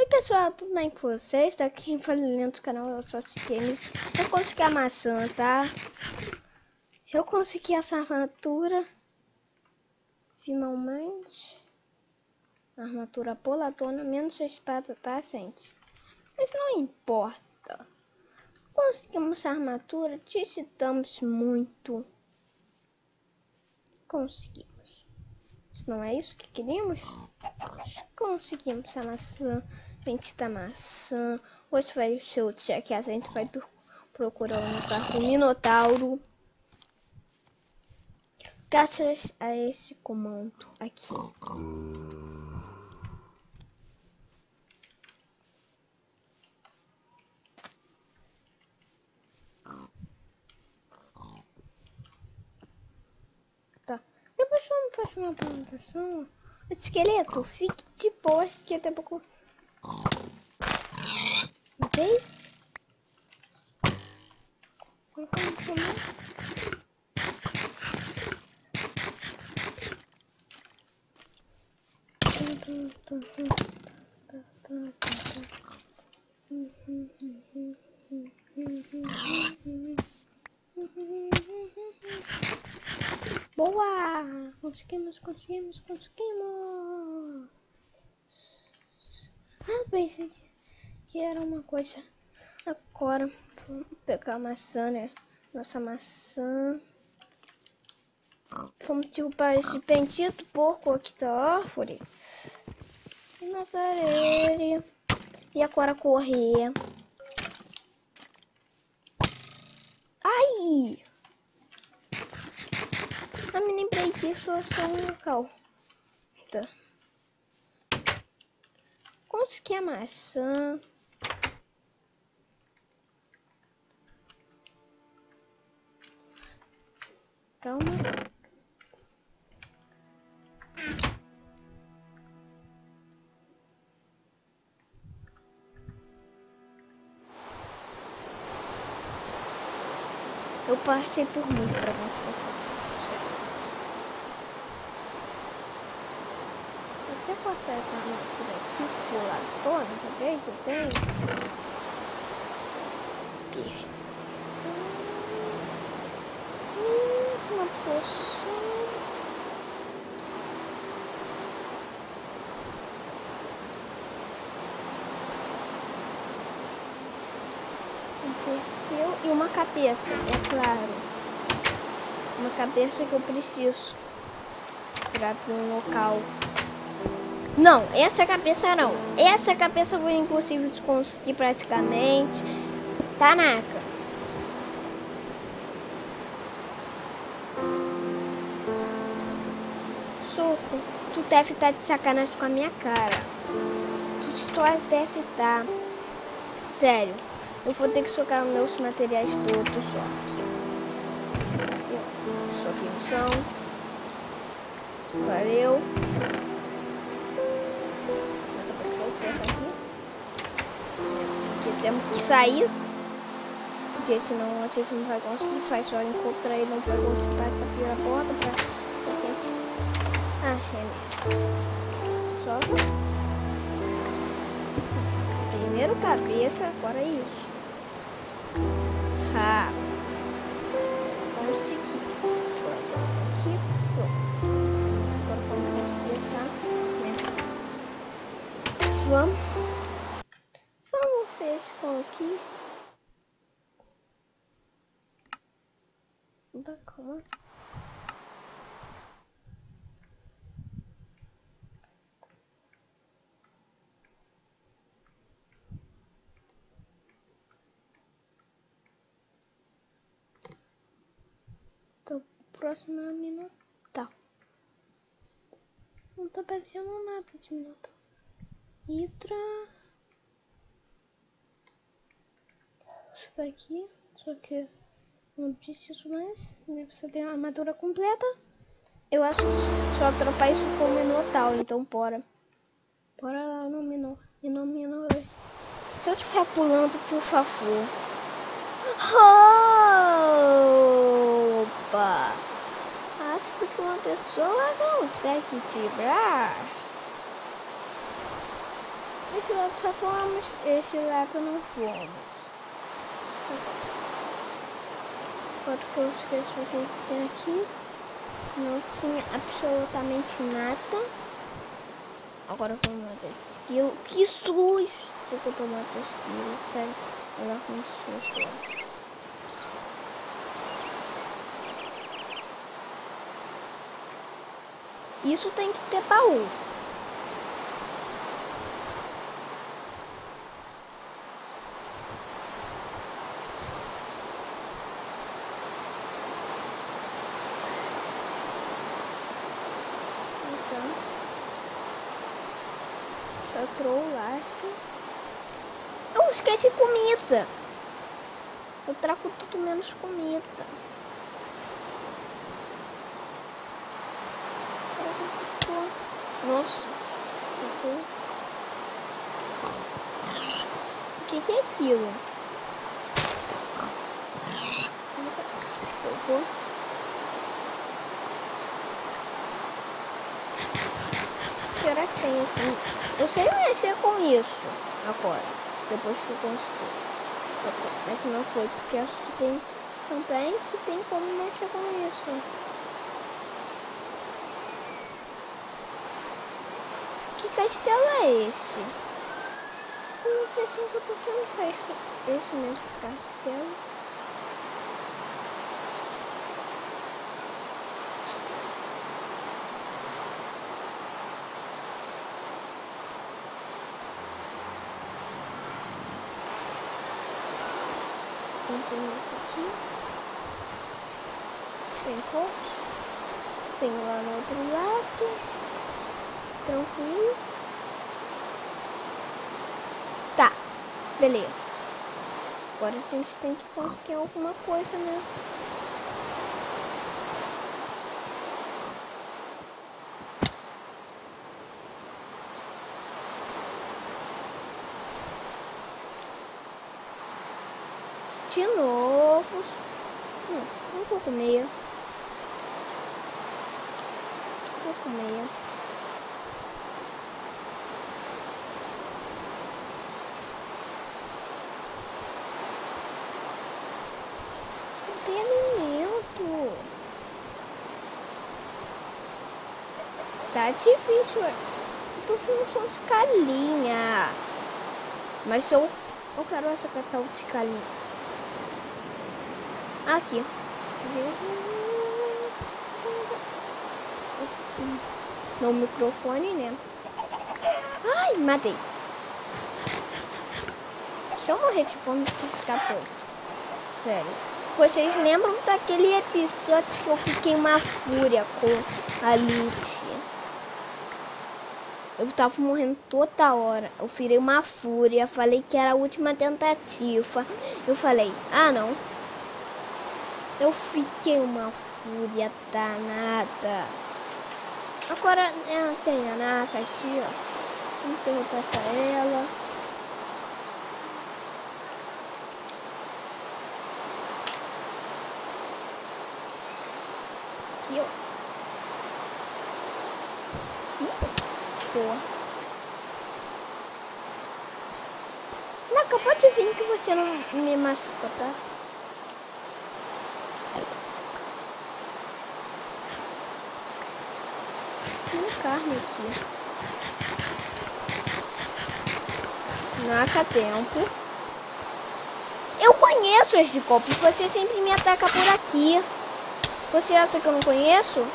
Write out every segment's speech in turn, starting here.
Oi pessoal, tudo bem com vocês? Tá aqui falando do canal Eu Só Games. Eu consegui a maçã, tá? Eu consegui essa armadura. Finalmente. Armadura polatona, menos a espada, tá, gente? Mas não importa. Conseguimos a armadura, digitamos muito. Conseguimos. Não é isso que queríamos? Conseguimos a maçã. Frente da maçã. Hoje vai ser o dia que a gente vai procurar um lugar do Minotauro. Graças a esse comando aqui. Tá. Depois vamos fazer uma plantação. Esqueleto, fique de boa, que até pouco. Ok? Vamos comer. Boa! Conseguimos. Ah, pensei que era uma coisa. Agora, vamos pegar a maçã, né? Nossa maçã. Vamos derrubar esse bendito porco aqui da árvore. E matar ele. E agora correr. Ai! Eu me lembrei disso, eu sou um local. Tá. Consegui a maçã. Calma. Eu passei por muito pra conseguir essa. Vou até cortar essa armadura aqui, pular a tona, quer ver que eu tenho? Uma poção. E uma cabeça, é claro. Uma cabeça que eu preciso para abrir um local. Não, essa cabeça não. Essa cabeça foi impossível de conseguir praticamente. Tanaka. Soco, tu deve estar de sacanagem com a minha cara. Tu só deve estar. Sério. Eu vou ter que socar meus materiais todos só aqui. Soquei no chão. Valeu. Aqui. Porque temos que sair. Porque senão a gente não vai conseguir. Faz só encontrar ele, não vai conseguir passar pela porta pra gente. Ah, é mesmo. Só. Primeiro cabeça, agora é isso. Ah, consegui. Aqui, pronto. Agora vamos conseguir essa. Vamos ver se conquista. Calma. Próximo é Minotauro. Não tá aparecendo nada de Minotauro. Hidra. Isso daqui. Só que não preciso mais. Você tem a armadura completa. Eu acho que só atrapalha isso com o Minotauro. Então bora. Bora lá no Minotauro. Se eu estiver pulando, por favor. Opa! Acho que uma pessoa consegue tirar. Esse lado só fomos, esse lado não fomos. Agora que eu esqueço o que tem aqui. Não tinha absolutamente nada. Agora vamos matar esse esquilo. Que susto que eu tô matando esse esquilo. Sério, ela com susto. Isso tem que ter baú. Trollasse. Eu esqueci comida. Eu trago tudo menos comida. Nossa. O que é aquilo? Tocou. Será que tem assim? Eu sei mexer com isso agora, depois que eu consegui. É que não foi, porque acho que tem também que tem como mexer com isso. Que castelo é esse? Como que assim que eu tô sendo festa? Esse mesmo castelo. Tem isso aqui. Tem fosso. Tem lá no outro lado. Tranquilo. Tá. Beleza. Agora a gente tem que conseguir alguma coisa, né? De novo. Não vou comer. Vou comer. Não tem alimento. Tá difícil. Eu tô fazendo som de galinha. Mas eu quero essa catal de galinha. Aqui. No microfone, né? Ai, matei. Se eu morrer de fome, vou ficar tonto. Sério. Vocês lembram daquele episódio que eu fiquei uma fúria com a Lite? Eu tava morrendo toda hora. Eu virei uma fúria. Falei que era a última tentativa. Eu falei, ah não. Eu fiquei uma fúria danada. Agora tem a Naka aqui, ó. Vamos derrotar ela. Aqui, ó. Boa. Naka, pode vir que você não me machuca, tá? Tem carne aqui. Naka, tempo. Eu conheço esse golpe. Você sempre me ataca por aqui. Você acha que eu não conheço?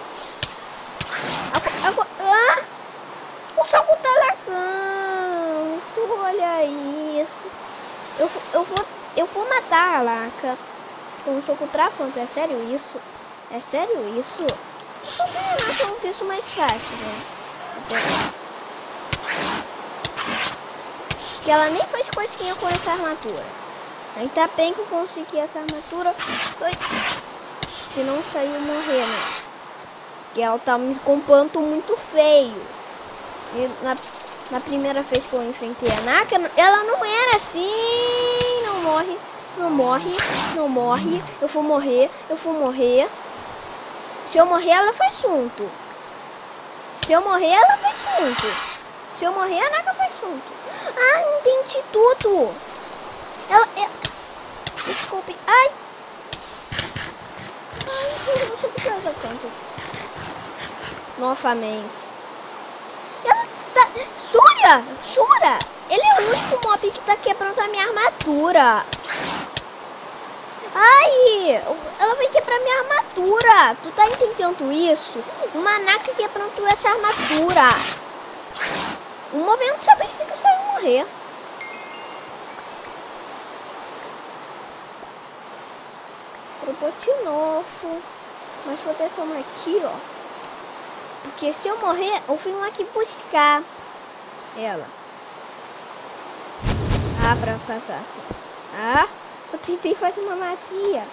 O soco tá lagando. Olha isso. Eu vou matar a Laca com um soco trafante. É sério isso? É sério isso? Eu não fiz isso mais fácil, né? Que ela nem faz cosquinha com essa armadura. Ainda bem que eu consegui essa armadura. Se não saiu morrendo. Que ela tá me com um panto muito feio. E na primeira vez que eu enfrentei a Naka, ela não era assim. Não morre, não morre, não morre. Eu vou morrer, eu vou morrer. Se eu morrer, ela faz junto. Se eu morrer, ela faz junto. Se eu morrer, a Naka faz junto. Ah, entendi tudo. Ela... Desculpe. Ai, eu não sei porque ela tá tanto. Novamente. Ela tá... Jura? Ele é o único mob que tá quebrando a minha armadura. Ai, ela vai quebrar minha armadura. Tu tá entendendo isso? Uma Naka quebrando essa armadura. Um momento só pensei que eu ia morrer. Trocou de novo. Mas vou deixar uma aqui, ó. Porque se eu morrer, eu venho aqui buscar ela. Ah, pra passar assim. Ah, eu tentei fazer uma macia.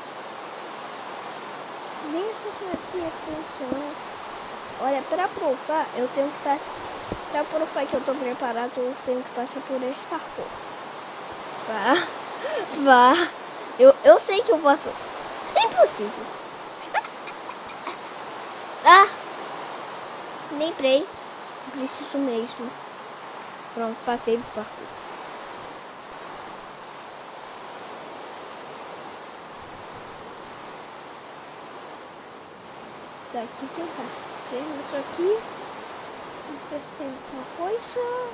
Nem essas macias funcionam. Olha, pra provar, eu tenho que passar. Pra provar que eu tô preparado, eu tenho que passar por esse parkour. Vá. Eu sei que eu posso. É impossível. Ah! Lembrei. Preciso mesmo. Pronto, passei do parkour. Daqui tentar. Tem isso aqui. Não sei se tem alguma coisa.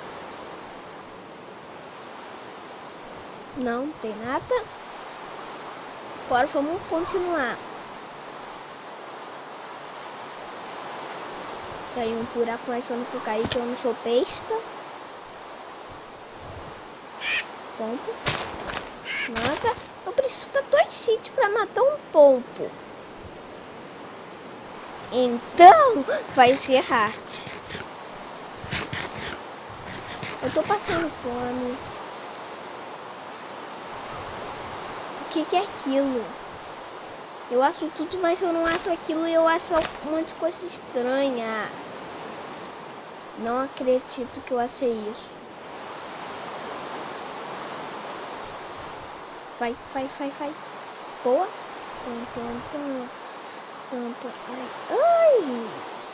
Não tem nada. Agora vamos continuar. Tem um buraco, mas eu não vou cair, que eu não sou besta. Pompo. Mata. Eu preciso de 2 sítios para matar um pompo. Então, vai ser hard. Eu tô passando fome. O que é aquilo? Eu acho tudo, mas eu não acho aquilo. Eu acho um monte de coisa estranha. Não acredito que eu achei isso. Vai. Boa. Ai.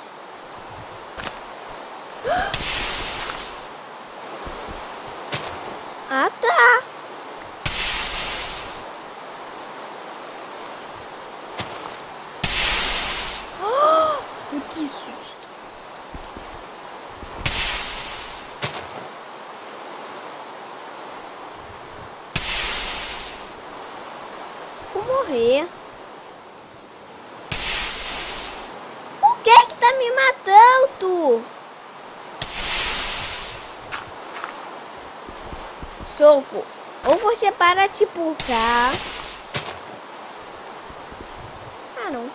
Ah, tá. Que susto. Vou morrer. Por que tá me matando? Soco. Ou você para de pular. Ah, não.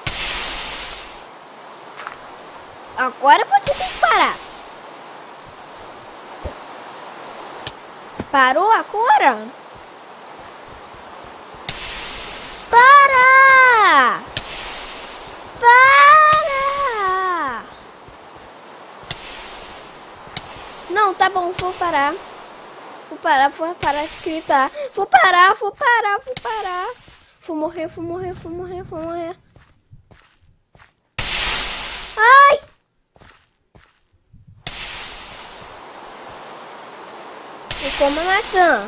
Agora você tem que parar. Parou agora? Para! Para! Não, tá bom, vou parar. Vou parar de gritar. Vou parar. Vou morrer. Ai! Eu como a maçã.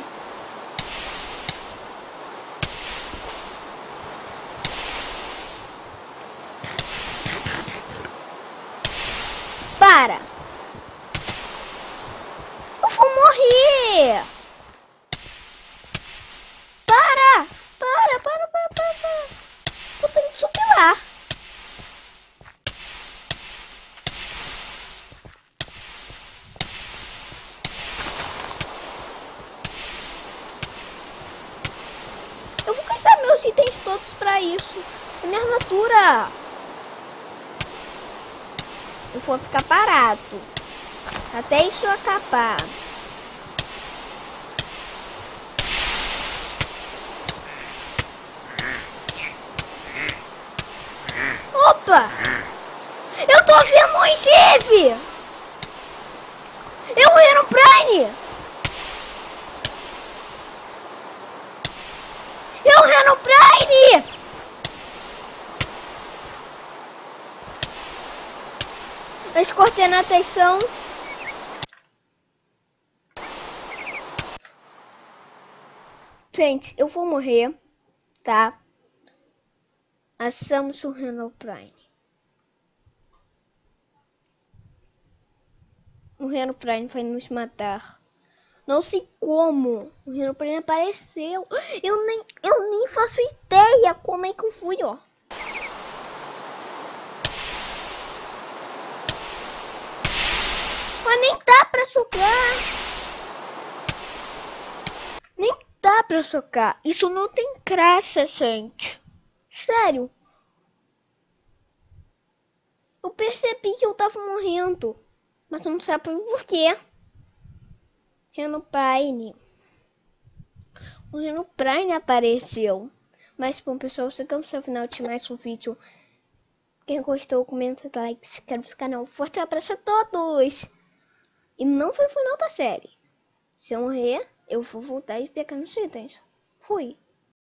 Para! Eu vou morrer! Para! Eu tenho que subir lá. Eu vou gastar meus itens todos pra isso. A minha armadura. Eu vou ficar parado até isso acabar. Opa! Eu tô vendo um chefe! Eu era um Prime! As coordenadas são Gente, eu vou morrer, tá? A Samus Herobrine. O Herobrine vai nos matar. Não sei como. O Herobrine apareceu. Eu nem faço ideia como é que eu fui, ó. Mas nem dá pra socar. Nem dá pra socar. Isso não tem graça, gente. Sério. Eu percebi que eu tava morrendo. Mas eu não sabe por quê. Herobrine. O Herobrine apareceu. Mas bom, pessoal, chegamos ao final de mais um vídeo. Quem gostou, comenta, like, se inscreve no canal. Forte abraço a todos. E não foi o final da série. Se eu morrer, eu vou voltar e pegar nos itens. Fui.